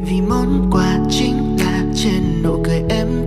vì món quà chính là trên nụ cười em